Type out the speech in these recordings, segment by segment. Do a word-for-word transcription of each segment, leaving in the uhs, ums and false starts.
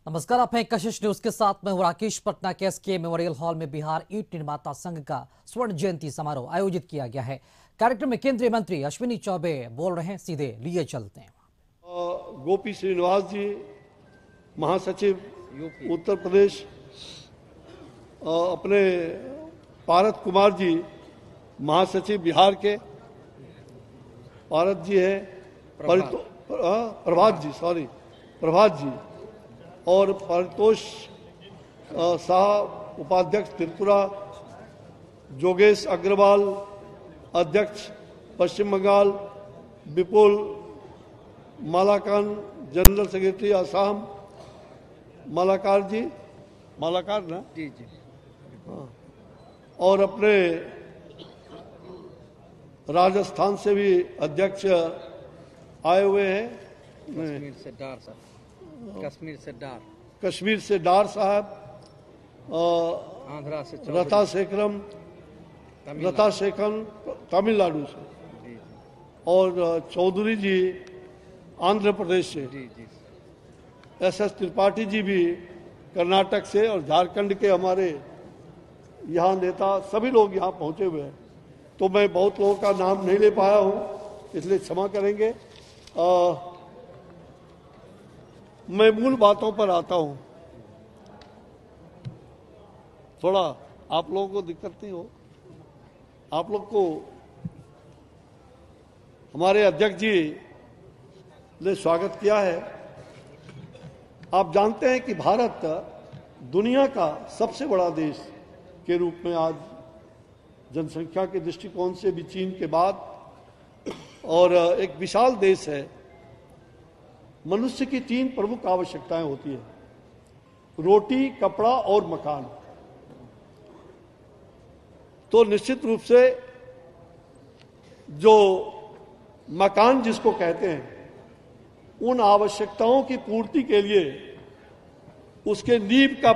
नमस्कार, आप हैं कशिश न्यूज के साथ। मैं हूं राकेश। पटना के एसके मेमोरियल हॉल में बिहार ईंट निर्माता संघ का स्वर्ण जयंती समारोह आयोजित किया गया है। कार्यक्रम में केंद्रीय मंत्री अश्विनी चौबे बोल रहे हैं, सीधे लिए चलते हैं। गोपी श्रीनिवास जी, महासचिव उत्तर प्रदेश, अपने पारत कुमार जी, महासचिव बिहार के, पारत जी है, प्रभात जी, सॉरी प्रभात जी, और परितोष साहब उपाध्यक्ष त्रिपुरा, जोगेश अग्रवाल अध्यक्ष पश्चिम बंगाल, विपुल मालाकान जनरल सेक्रेटरी आसाम, मालाकार जी, मालाकार ना जी जी हाँ, और अपने राजस्थान से भी अध्यक्ष आए हुए हैं। कश्मीर से डार साहब कश्मीर से डार कश्मीर से डार साहब, आंध्रा से रथा शेखरम रथा शेखन तमिलनाडु से, जी और चौधरी जी आंध्र प्रदेश से, ji G S S Tripathi ji भी कर्नाटक से, और झारखंड के हमारे यहाँ नेता सभी लोग यहाँ पहुँचे हुए हैं। तो मैं बहुत लोगों का नाम नहीं ले पाया हूँ, इसलिए क्षमा करेंगे। आ, मैं मूल बातों पर आता हूँ। थोड़ा आप लोगों को दिक्कत नहीं हो? आप लोग को हमारे अध्यक्ष जी ने स्वागत किया है। आप जानते हैं कि भारत दुनिया का सबसे बड़ा देश के रूप में आज जनसंख्या के दृष्टिकोण से भी चीन के बाद, और एक विशाल देश है। मनुष्य की तीन प्रमुख आवश्यकताएं होती है: रोटी, कपड़ा और मकान। तो निश्चित रूप से जो मकान जिसको कहते हैं, उन आवश्यकताओं की पूर्ति के लिए उसके नींव का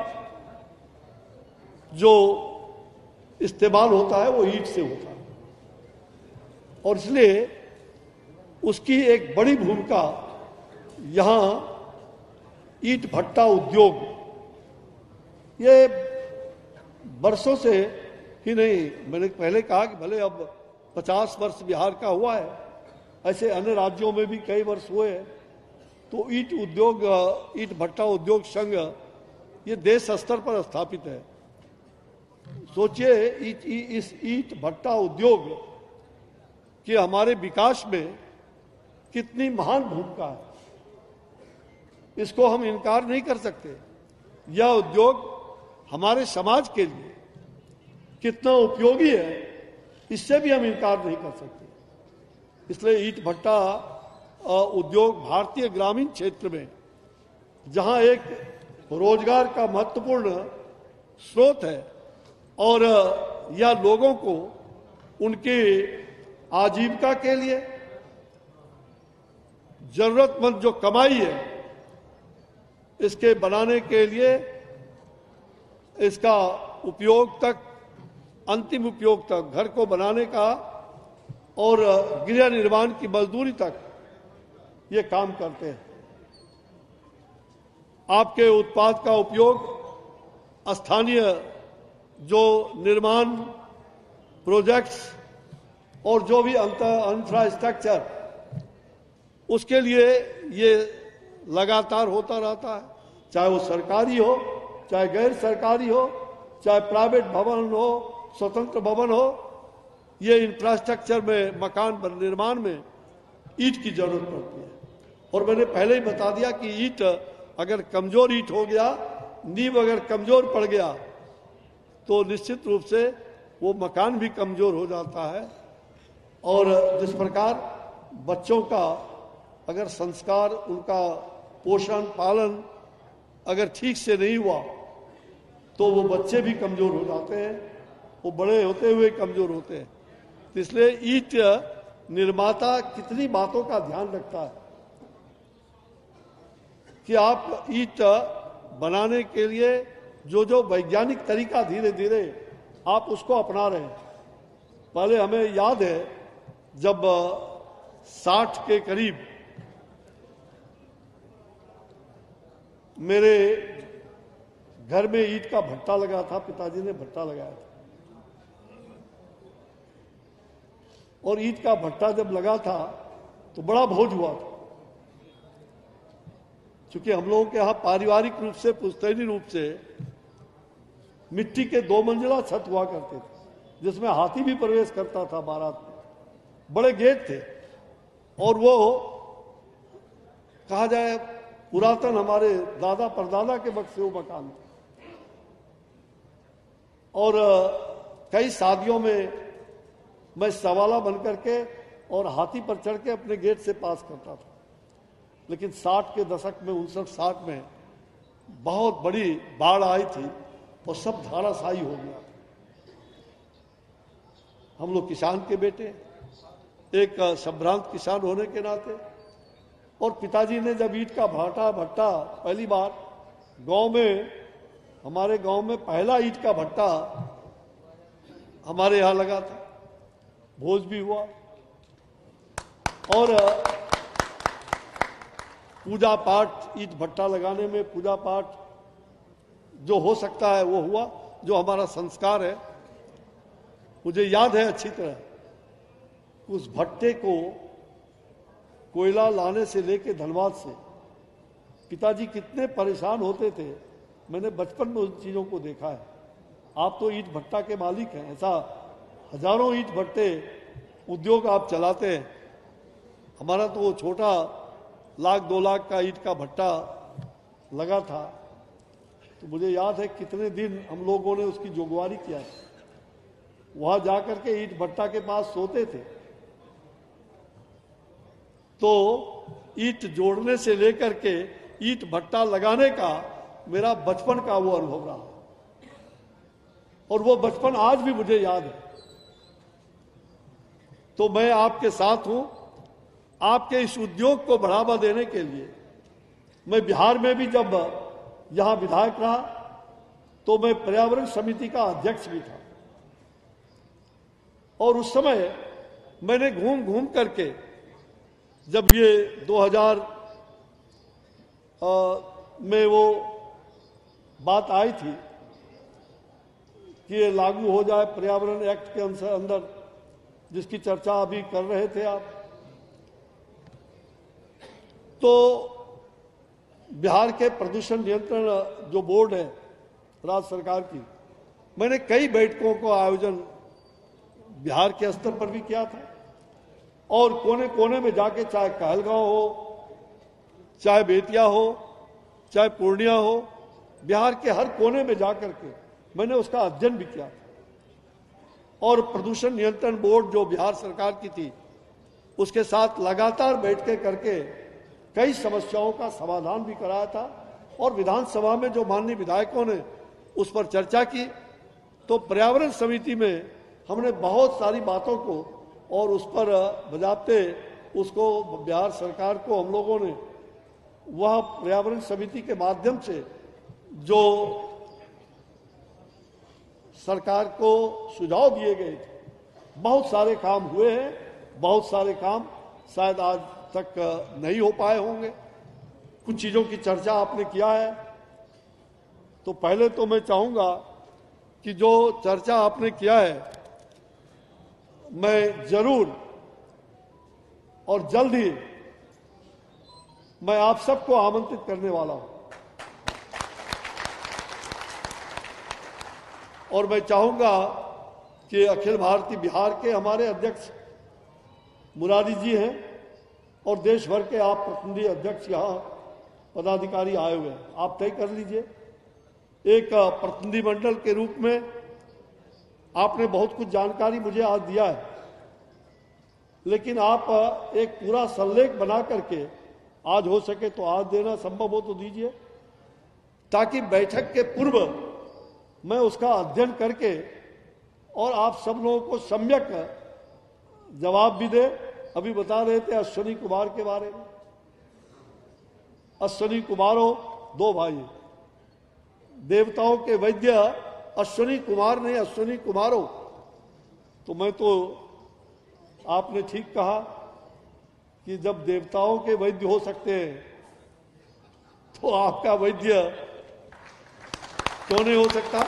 जो इस्तेमाल होता है वो ईंट से होता है, और इसलिए उसकी एक बड़ी भूमिका यहाँ ईंट भट्टा उद्योग, ये वर्षों से ही नहीं, मैंने पहले कहा कि भले अब पचास वर्ष बिहार का हुआ है, ऐसे अन्य राज्यों में भी कई वर्ष हुए हैं। तो ईंट उद्योग, ईंट भट्टा उद्योग संघ ये देश स्तर पर स्थापित है। सोचिए इस ईंट भट्टा उद्योग के हमारे विकास में कितनी महान भूमिका है, इसको हम इनकार नहीं कर सकते। यह उद्योग हमारे समाज के लिए कितना उपयोगी है, इससे भी हम इनकार नहीं कर सकते। इसलिए ईंट भट्टा उद्योग भारतीय ग्रामीण क्षेत्र में, जहां एक रोजगार का महत्वपूर्ण स्रोत है, और यह लोगों को उनकी आजीविका के लिए, जरूरतमंद जो कमाई है इसके बनाने के लिए, इसका उपयोग तक, अंतिम उपयोग तक, घर को बनाने का और गृह निर्माण की मजदूरी तक ये काम करते हैं। आपके उत्पाद का उपयोग स्थानीय जो निर्माण प्रोजेक्ट्स और जो भी इंफ्रास्ट्रक्चर, उसके लिए ये लगातार होता रहता है, चाहे वो सरकारी हो, चाहे गैर सरकारी हो, चाहे प्राइवेट भवन हो, स्वतंत्र भवन हो। ये इंफ्रास्ट्रक्चर में, मकान निर्माण में ईंट की जरूरत पड़ती है। और मैंने पहले ही बता दिया कि ईंट अगर कमजोर ईंट हो गया, नींव अगर कमजोर पड़ गया, तो निश्चित रूप से वो मकान भी कमजोर हो जाता है। और जिस प्रकार बच्चों का अगर संस्कार, उनका पोषण पालन अगर ठीक से नहीं हुआ, तो वो बच्चे भी कमजोर हो जाते हैं, वो बड़े होते हुए कमजोर होते हैं। इसलिए ईंट निर्माता कितनी बातों का ध्यान रखता है कि आप ईंट बनाने के लिए जो जो वैज्ञानिक तरीका धीरे धीरे आप उसको अपना रहे हैं। पहले हमें याद है जब साठ के करीब मेरे घर में ईंट का भट्टा लगा था, पिताजी ने भट्टा लगाया था। और ईंट का भट्टा जब लगा था तो बड़ा भोज हुआ था, क्योंकि हम लोगों के यहाँ पारिवारिक रूप से, पुश्तैनी रूप से मिट्टी के दो मंजिला छत हुआ करते थे, जिसमें हाथी भी प्रवेश करता था बारात में। बड़े गेट थे और वो कहा जाए पुरातन हमारे दादा परदादा के वक्त से वो मकान थे। और कई शादियों में मैं सवाला बन करके और हाथी पर चढ़ के अपने गेट से पास करता था। लेकिन साठ के दशक में, उनसठ साठ में बहुत बड़ी बाढ़ आई थी और सब धाराशायी हो गया। हम लोग किसान के बेटे, एक संभ्रांत किसान होने के नाते, और पिताजी ने जब ईंट का भाटा भट्टा पहली बार गांव में, हमारे गांव में पहला ईंट का भट्टा हमारे यहां लगा था, भोज भी हुआ और पूजा पाठ, ईंट भट्टा लगाने में पूजा पाठ जो हो सकता है वो हुआ, जो हमारा संस्कार है। मुझे याद है अच्छी तरह, उस भट्टे को कोयला लाने से लेके धनबाद से पिताजी कितने परेशान होते थे, मैंने बचपन में उन चीजों को देखा है। आप तो ईंट भट्टा के मालिक हैं, ऐसा हजारों ईंट भट्टे उद्योग आप चलाते हैं। हमारा तो वो छोटा लाख दो लाख का ईंट का भट्टा लगा था, तो मुझे याद है कितने दिन हम लोगों ने उसकी जोगवारी किया। वहां जाकर के ईंट भट्टा के पास सोते थे, तो ईंट जोड़ने से लेकर के ईंट भट्टा लगाने का मेरा बचपन का वो अनुभव रहा, और वो बचपन आज भी मुझे याद है। तो मैं आपके साथ हूं, आपके इस उद्योग को बढ़ावा देने के लिए। मैं बिहार में भी जब यहां विधायक रहा तो मैं पर्यावरण समिति का अध्यक्ष भी था, और उस समय मैंने घूम घूम करके, जब ये दो हज़ार में वो बात आई थी कि ये लागू हो जाए पर्यावरण एक्ट के अंदर, जिसकी चर्चा अभी कर रहे थे आप, तो बिहार के प्रदूषण नियंत्रण जो बोर्ड है राज्य सरकार की, मैंने कई बैठकों को आयोजन बिहार के स्तर पर भी किया था, और कोने कोने में जाके, चाहे कहलगांव हो, चाहे बेतिया हो, चाहे पूर्णिया हो, बिहार के हर कोने में जाकर के मैंने उसका अध्ययन भी किया था। और प्रदूषण नियंत्रण बोर्ड जो बिहार सरकार की थी, उसके साथ लगातार बैठकें करके कई समस्याओं का समाधान भी कराया था। और विधानसभा में जो माननीय विधायकों ने उस पर चर्चा की, तो पर्यावरण समिति में हमने बहुत सारी बातों को और उस पर बजाते उसको बिहार सरकार को हम लोगों ने वह पर्यावरण समिति के माध्यम से जो सरकार को सुझाव दिए गए थे, बहुत सारे काम हुए हैं, बहुत सारे काम शायद आज तक नहीं हो पाए होंगे। कुछ चीजों की चर्चा आपने किया है, तो पहले तो मैं चाहूंगा कि जो चर्चा आपने किया है, मैं जरूर और जल्द ही मैं आप सबको आमंत्रित करने वाला हूं, और मैं चाहूंगा कि अखिल भारतीय बिहार के हमारे अध्यक्ष मुरारी जी हैं, और देश भर के आप प्रतिनिधि अध्यक्ष यहाँ पदाधिकारी आए हुए हैं, आप तय कर लीजिए। एक प्रतिनिधि मंडल के रूप में आपने बहुत कुछ जानकारी मुझे आज दिया है, लेकिन आप एक पूरा सल्लेख बना करके आज हो सके तो आज देना संभव हो तो दीजिए, ताकि बैठक के पूर्व मैं उसका अध्ययन करके और आप सब लोगों को सम्यक जवाब भी दे। अभी बता रहे थे अश्विनी कुमार के बारे में, अश्विनी कुमारो दो भाई, देवताओं के वैद्य अश्विनी कुमार नहीं, अश्विनी कुमारो। तो मैं तो, आपने ठीक कहा कि जब देवताओं के वैद्य हो सकते हैं तो आपका वैद्य क्यों नहीं हो सकता?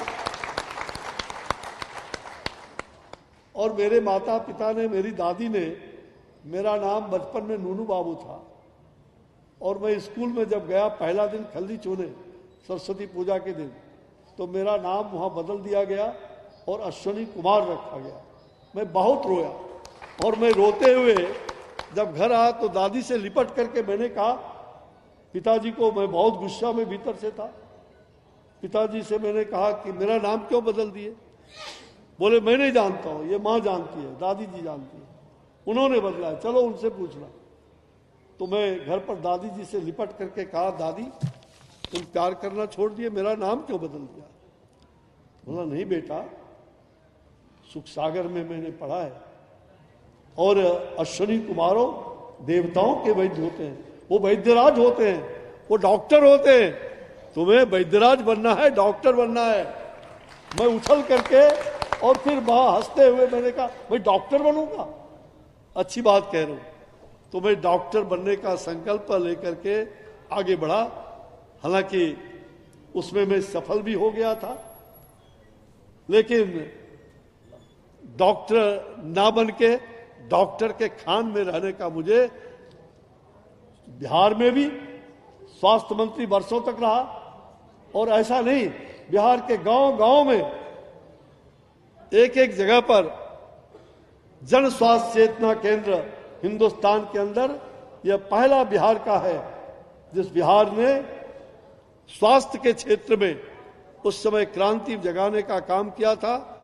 और मेरे माता पिता ने, मेरी दादी ने, मेरा नाम बचपन में नूनू बाबू था और मैं स्कूल में जब गया पहला दिन खल्ली चूने सरस्वती पूजा के दिन, तो मेरा नाम वहां बदल दिया गया और अश्विनी कुमार रखा गया। मैं बहुत रोया और मैं रोते हुए जब घर आया तो दादी से लिपट करके मैंने कहा, पिताजी को, मैं बहुत गुस्सा में भीतर से था, पिताजी से मैंने कहा कि मेरा नाम क्यों बदल दिए? बोले मैं नहीं जानता हूं, ये माँ जानती है, दादी जी जानती है, उन्होंने बदला है, चलो उनसे पूछना। तो मैं घर पर दादी जी से लिपट करके कहा, दादी तुम प्यार करना छोड़ दिए, मेरा नाम क्यों बदल दिया? बोला नहीं बेटा, सुख सागर में मैंने पढ़ा है और अश्विनी कुमारों देवताओं के वैद्य होते हैं, वो वैद्यराज होते हैं, वो डॉक्टर होते हैं, तुम्हें वैद्यराज बनना है, डॉक्टर बनना है। मैं उछल करके और फिर वहां हंसते हुए मैंने कहा, मैं डॉक्टर बनूंगा? अच्छी बात कह रहा हूं। तो मैं डॉक्टर बनने का संकल्प लेकर के आगे बढ़ा। हालांकि उसमें मैं सफल भी हो गया था, लेकिन डॉक्टर ना बन के डॉक्टर के खान में रहने का मुझे, बिहार में भी स्वास्थ्य मंत्री वर्षों तक रहा और ऐसा नहीं, बिहार के गांव गांव में एक एक जगह पर जन स्वास्थ्य चेतना केंद्र हिंदुस्तान के अंदर यह पहला बिहार का है जिस बिहार ने स्वास्थ्य के क्षेत्र में उस समय क्रांति जगाने का काम किया था।